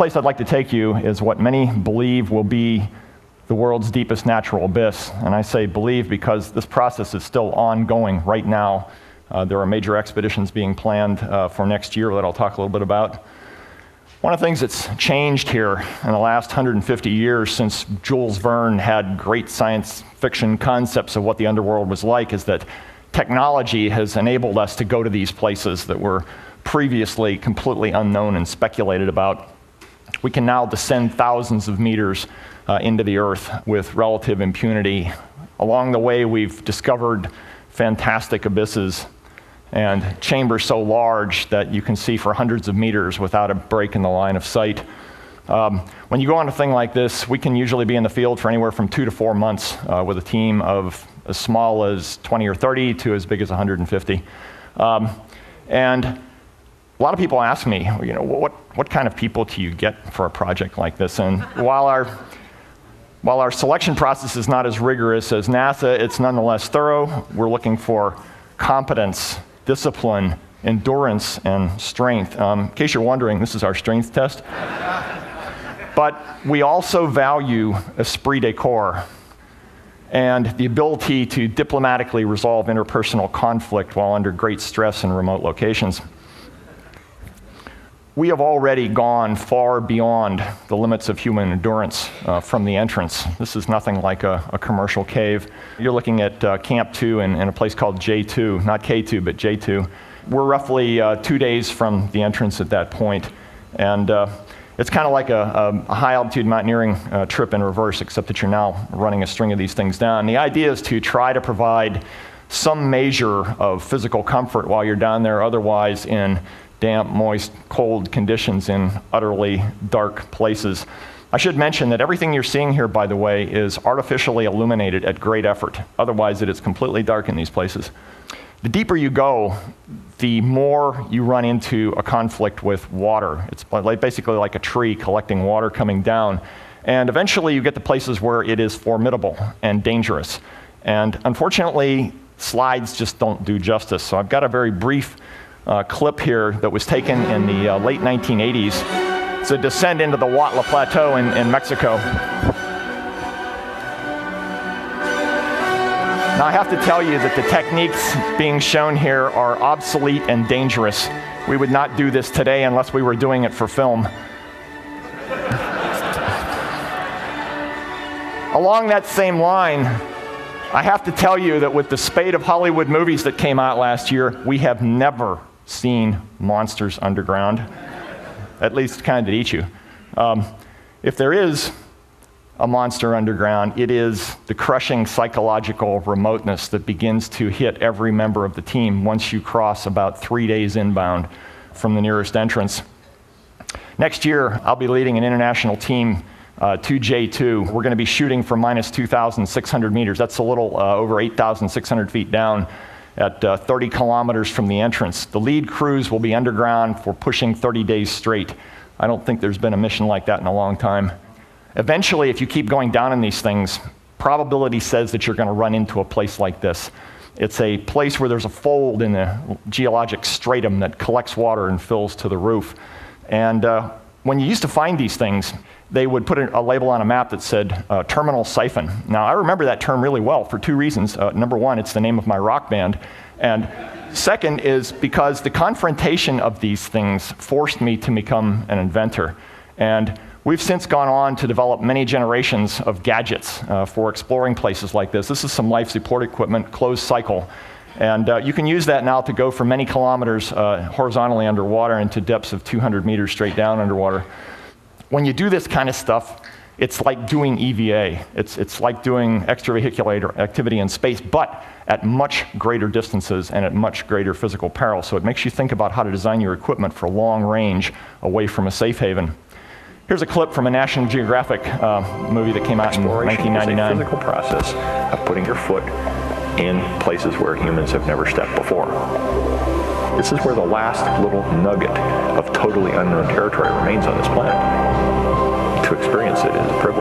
place I'd like to take you is what many believe will be the world's deepest natural abyss. And I say believe because this process is still ongoing right now. There are major expeditions being planned for next year that I'll talk a little bit about. One of the things that's changed here in the last 150 years since Jules Verne had great science fiction concepts of what the underworld was like is that technology has enabled us to go to these places that were previously completely unknown and speculated about. We can now descend thousands of meters into the earth with relative impunity. Along the way, we've discovered fantastic abysses and chambers so large that you can see for hundreds of meters without a break in the line of sight. When you go on a thing like this, we can usually be in the field for anywhere from 2 to 4 months with a team of as small as 20 or 30 to as big as 150. And a lot of people ask me, you know, what kind of people do you get for a project like this? And while our selection process is not as rigorous as NASA, it's nonetheless thorough. We're looking for competence, discipline, endurance, and strength. In case you're wondering, this is our strength test. But we also value esprit de corps and the ability to diplomatically resolve interpersonal conflict while under great stress in remote locations. We have already gone far beyond the limits of human endurance from the entrance. This is nothing like a commercial cave. You're looking at Camp 2 in a place called J2, not K2, but J2. We're roughly 2 days from the entrance at that point. And it's kind of like a high-altitude mountaineering trip in reverse, except that you're now running a string of these things down. The idea is to try to provide some measure of physical comfort while you're down there, otherwise in damp, moist, cold conditions in utterly dark places. I should mention that everything you're seeing here, by the way, is artificially illuminated at great effort. Otherwise, it is completely dark in these places. The deeper you go, the more you run into a conflict with water. It's basically like a tree collecting water coming down. And eventually, you get to places where it is formidable and dangerous. And unfortunately, slides just don't do justice. So I've got a very brief clip here that was taken in the late 1980s. It's a descent into the Huautla Plateau in Mexico. Now I have to tell you that the techniques being shown here are obsolete and dangerous. We would not do this today unless we were doing it for film. Along that same line, I have to tell you that with the spate of Hollywood movies that came out last year, we have never seen monsters underground, at least kind that eat you. If there is a monster underground, it is the crushing psychological remoteness that begins to hit every member of the team once you cross about 3 days inbound from the nearest entrance. Next year, I'll be leading an international team to J2. We're going to be shooting from minus 2,600 meters. That's a little over 8,600 feet down at 30 kilometers from the entrance. The lead crews will be underground for pushing 30 days straight. I don't think there's been a mission like that in a long time. Eventually, if you keep going down in these things, probability says that you're going to run into a place like this. It's a place where there's a fold in the geologic stratum that collects water and fills to the roof. And when you used to find these things, they would put a label on a map that said terminal siphon. Now, I remember that term really well for 2 reasons. Number one, it's the name of my rock band. And second is because the confrontation of these things forced me to become an inventor. And we've since gone on to develop many generations of gadgets for exploring places like this. This is some life support equipment, closed cycle. And you can use that now to go for many kilometers horizontally underwater into depths of 200 meters straight down underwater. When you do this kind of stuff, it's like doing EVA. It's like doing extravehicular activity in space, but at much greater distances and at much greater physical peril. So it makes you think about how to design your equipment for long range away from a safe haven. Here's a clip from a National Geographic movie that came out in 1999. Exploration is a physical process of putting your foot in places where humans have never stepped before. This is where the last little nugget of totally unknown territory remains on this planet. To experience it is a privilege.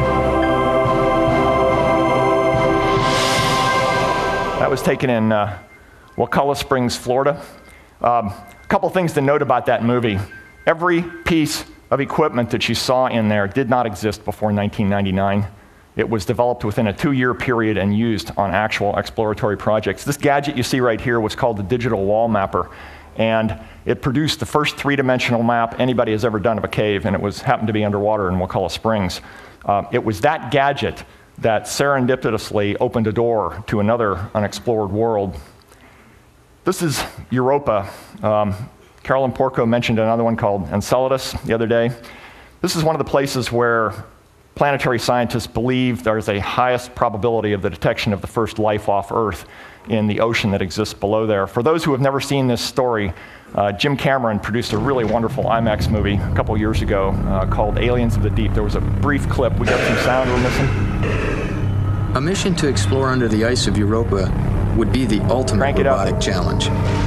That was taken in Wakulla Springs, Florida. A couple things to note about that movie. Every piece of equipment that you saw in there did not exist before 1999. It was developed within a 2-year period and used on actual exploratory projects. This gadget you see right here was called the Digital Wall Mapper, and it produced the first 3-dimensional map anybody has ever done of a cave, and it happened to be underwater in Wakulla Springs. It was that gadget that serendipitously opened a door to another unexplored world. This is Europa. Carolyn Porco mentioned another one called Enceladus the other day. This is one of the places where planetary scientists believe there's a highest probability of the detection of the first life off Earth in the ocean that exists below there. For those who have never seen this story, Jim Cameron produced a really wonderful IMAX movie a couple years ago called Aliens of the Deep. There was a brief clip. We got some sound we're missing. A mission to explore under the ice of Europa would be the ultimate robotic challenge.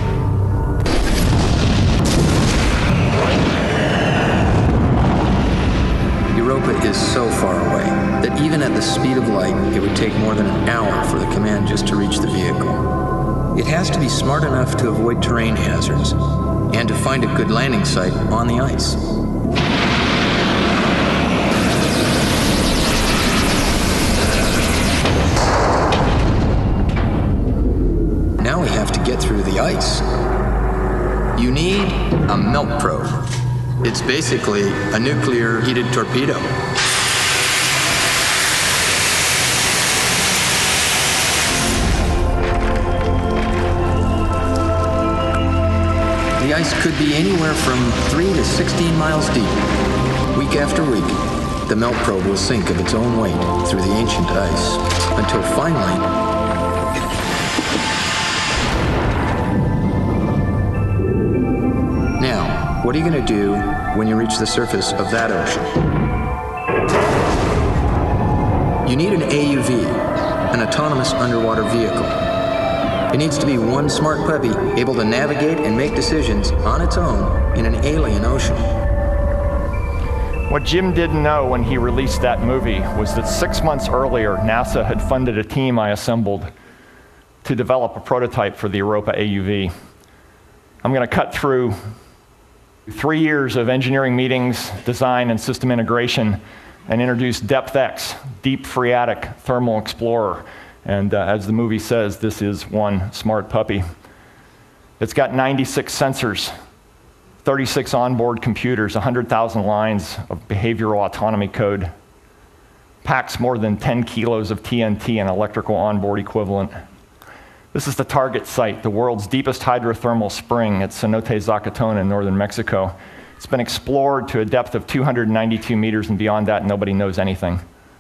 Europa is so far away that even at the speed of light, it would take more than an hour for the command just to reach the vehicle. It has to be smart enough to avoid terrain hazards and to find a good landing site on the ice. Now we have to get through the ice. You need a melt probe. It's basically a nuclear heated torpedo. The ice could be anywhere from 3 to 16 miles deep. Week after week, the melt probe will sink of its own weight through the ancient ice until finally, what are you going to do when you reach the surface of that ocean? You need an AUV, an autonomous underwater vehicle. It needs to be one smart puppy able to navigate and make decisions on its own in an alien ocean. What Jim didn't know when he released that movie was that 6 months earlier, NASA had funded a team I assembled to develop a prototype for the Europa AUV. I'm going to cut through 3 years of engineering meetings, design, and system integration, and introduce DepthX, Deep Phreatic Thermal Explorer. And as the movie says, this is one smart puppy. It's got 96 sensors, 36 onboard computers, 100,000 lines of behavioral autonomy code, packs more than 10 kilos of TNT, an electrical onboard equivalent. This is the target site, the world's deepest hydrothermal spring at Cenote Zacatón in northern Mexico. It's been explored to a depth of 292 meters, and beyond that, nobody knows anything.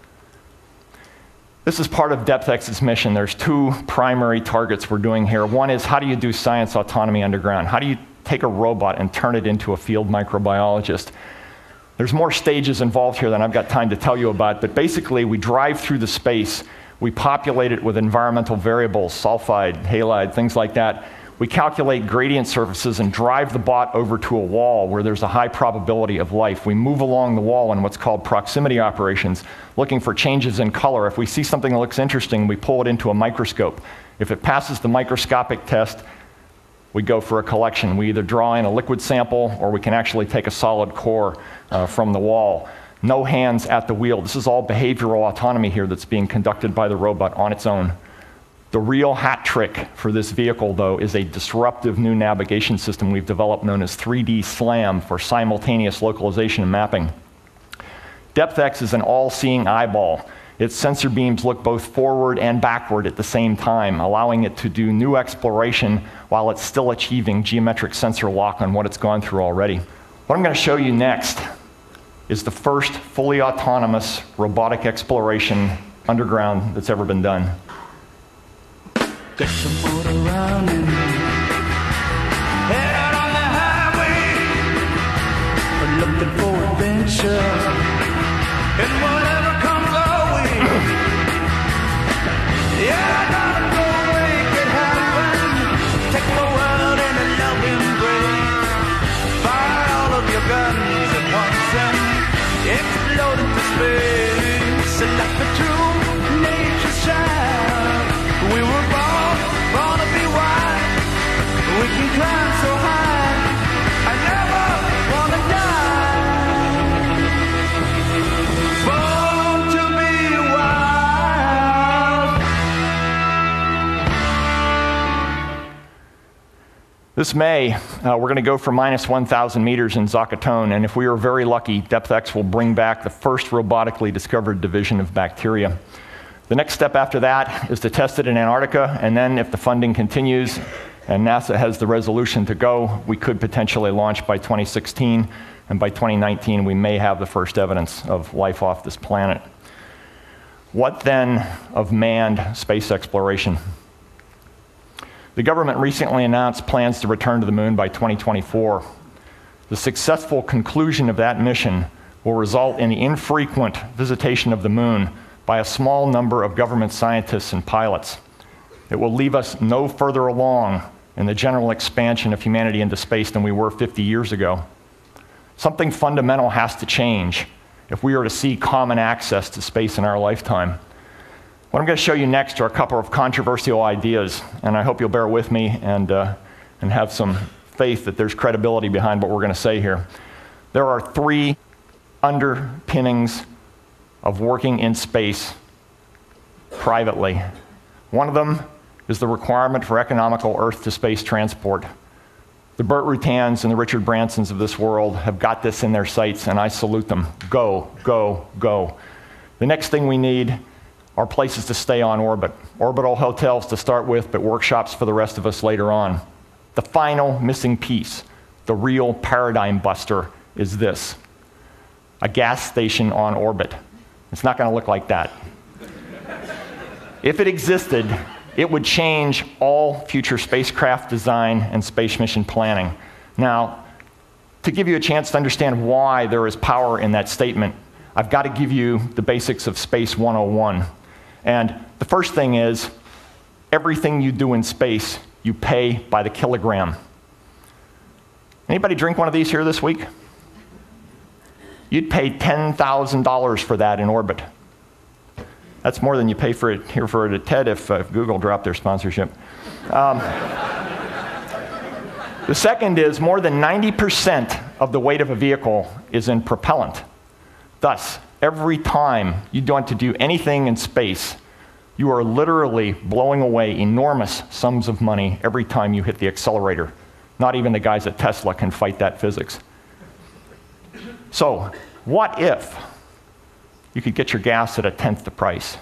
This is part of DepthX's mission. There's 2 primary targets we're doing here. One is, how do you do science autonomy underground? How do you take a robot and turn it into a field microbiologist? There's more stages involved here than I've got time to tell you about, but basically we drive through the space. We populate it with environmental variables, sulfide, halide, things like that. We calculate gradient surfaces and drive the bot over to a wall where there's a high probability of life. We move along the wall in what's called proximity operations, looking for changes in color. If we see something that looks interesting, we pull it into a microscope. If it passes the microscopic test, we go for a collection. We either draw in a liquid sample or we can actually take a solid core from the wall. No hands at the wheel. This is all behavioral autonomy here that's being conducted by the robot on its own. The real hat trick for this vehicle, though, is a disruptive new navigation system we've developed known as 3D SLAM for simultaneous localization and mapping. DepthX is an all-seeing eyeball. Its sensor beams look both forward and backward at the same time, allowing it to do new exploration while it's still achieving geometric sensor lock on what it's gone through already. What I'm going to show you next is the first fully autonomous robotic exploration underground that's ever been done. Get your motor running, head out on the highway, looking for adventure, and whatever comes our way. Yeah, I gotta go make it happen, take the world in a loving embrace, fire all of your guns at once and explode into space, like a true nature's child. We were born to be wild. We can climb so high. I never wanna die. This May, we're going to go for minus 1,000 meters in Zakatone, and if we are very lucky, DepthX will bring back the first robotically discovered division of bacteria. The next step after that is to test it in Antarctica, and then if the funding continues and NASA has the resolution to go, we could potentially launch by 2016, and by 2019 we may have the first evidence of life off this planet. What then of manned space exploration? The government recently announced plans to return to the moon by 2024. The successful conclusion of that mission will result in the infrequent visitation of the moon by a small number of government scientists and pilots. It will leave us no further along in the general expansion of humanity into space than we were 50 years ago. Something fundamental has to change if we are to see common access to space in our lifetime. What I'm going to show you next are a couple of controversial ideas, and I hope you'll bear with me and have some faith that there's credibility behind what we're going to say here. There are three underpinnings of working in space privately. One of them is the requirement for economical Earth-to-space transport. The Burt Rutans and the Richard Bransons of this world have got this in their sights, and I salute them. Go, go, go. The next thing we need are places to stay on orbit. Orbital hotels to start with, but workshops for the rest of us later on. The final missing piece, the real paradigm buster, is this: a gas station on orbit. It's not going to look like that. If it existed, it would change all future spacecraft design and space mission planning. Now, to give you a chance to understand why there is power in that statement, I've got to give you the basics of Space 101. And the first thing is, everything you do in space, you pay by the kilogram. Anybody drink one of these here this week? You'd pay $10,000 for that in orbit. That's more than you pay for it here for it at TED if Google dropped their sponsorship. The second is more than 90% of the weight of a vehicle is in propellant. Thus, every time you want to do anything in space, you are literally blowing away enormous sums of money every time you hit the accelerator. Not even the guys at Tesla can fight that physics. So, what if you could get your gas at 1/10 the price?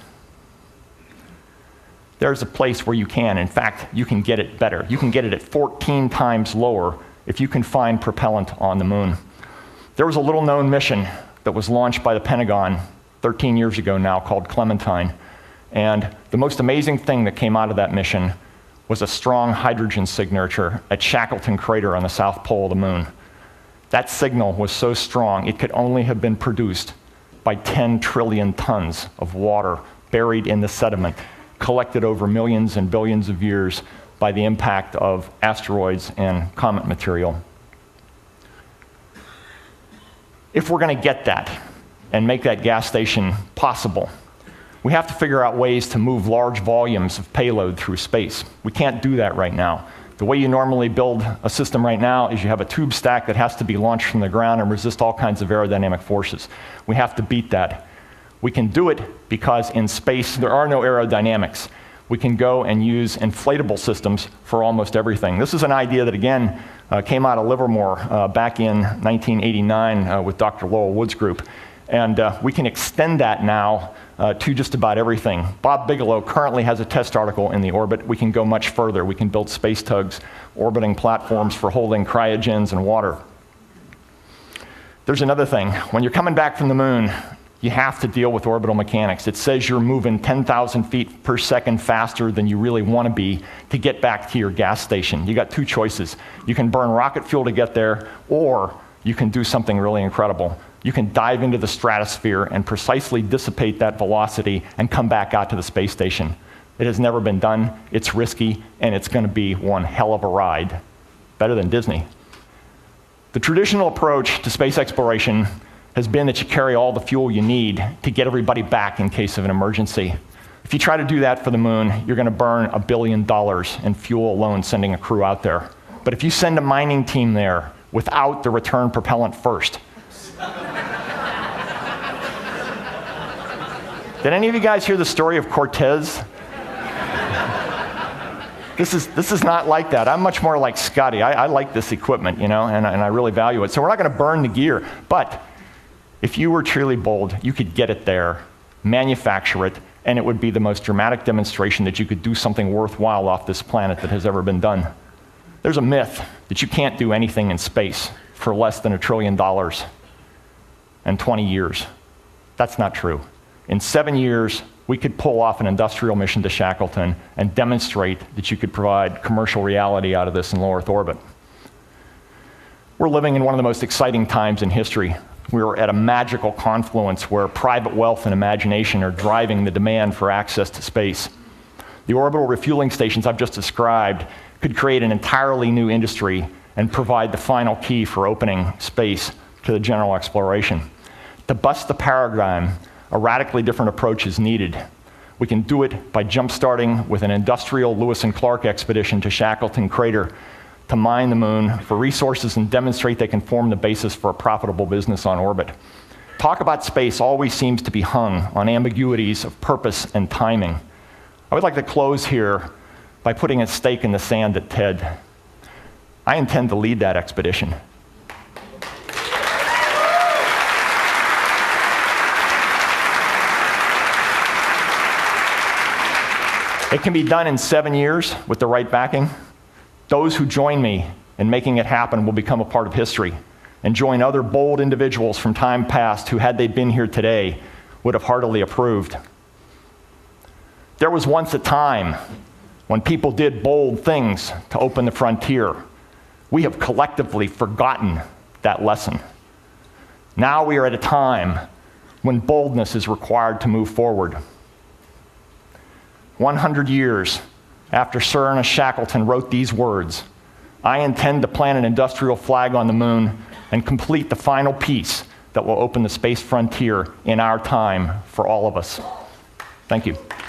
There's a place where you can. In fact, you can get it better. You can get it at 14 times lower if you can find propellant on the moon. There was a little-known mission that was launched by the Pentagon 13 years ago now called Clementine. And the most amazing thing that came out of that mission was a strong hydrogen signature at Shackleton Crater on the south pole of the moon. That signal was so strong it could only have been produced by 10 trillion tons of water buried in the sediment, collected over millions and billions of years by the impact of asteroids and comet material. If we're going to get that and make that gas station possible, we have to figure out ways to move large volumes of payload through space. We can't do that right now. The way you normally build a system right now is you have a tube stack that has to be launched from the ground and resist all kinds of aerodynamic forces. We have to beat that. We can do it because in space there are no aerodynamics. We can go and use inflatable systems for almost everything. This is an idea that, again, came out of Livermore back in 1989 with Dr. Lowell Wood's group. And we can extend that now to just about everything. Bob Bigelow currently has a test article in the orbit. We can go much further. We can build space tugs, orbiting platforms for holding cryogens and water. There's another thing. When you're coming back from the moon, you have to deal with orbital mechanics. It says you're moving 10,000 feet per second faster than you really want to be to get back to your gas station. You got two choices. You can burn rocket fuel to get there, or you can do something really incredible. You can dive into the stratosphere and precisely dissipate that velocity and come back out to the space station. It has never been done, it's risky, and it's going to be one hell of a ride. Better than Disney. The traditional approach to space exploration has been that you carry all the fuel you need to get everybody back in case of an emergency. If you try to do that for the moon, you're going to burn $1 billion in fuel alone sending a crew out there. But if you send a mining team there without the return propellant first, did any of you guys hear the story of Cortez? This is not like that. I'm much more like Scotty. I like this equipment, and I really value it. So we're not going to burn the gear. But if you were truly bold, you could get it there, manufacture it, and it would be the most dramatic demonstration that you could do something worthwhile off this planet that has ever been done. There's a myth that you can't do anything in space for less than $1 trillion and 20 years. That's not true. In 7 years, we could pull off an industrial mission to Shackleton and demonstrate that you could provide commercial reality out of this in low Earth orbit. We're living in one of the most exciting times in history. We're at a magical confluence where private wealth and imagination are driving the demand for access to space. The orbital refueling stations I've just described could create an entirely new industry and provide the final key for opening space to the general exploration. To bust the paradigm, a radically different approach is needed. We can do it by jump-starting with an industrial Lewis and Clark expedition to Shackleton Crater to mine the moon for resources and demonstrate they can form the basis for a profitable business on orbit. Talk about space always seems to be hung on ambiguities of purpose and timing. I would like to close here by putting a stake in the sand at TED. I intend to lead that expedition. It can be done in 7 years with the right backing. Those who join me in making it happen will become a part of history and join other bold individuals from time past who, had they been here today, would have heartily approved. There was once a time when people did bold things to open the frontier. We have collectively forgotten that lesson. Now we are at a time when boldness is required to move forward. 100 years after Sir Ernest Shackleton wrote these words, I intend to plant an industrial flag on the moon and complete the final piece that will open the space frontier in our time for all of us. Thank you.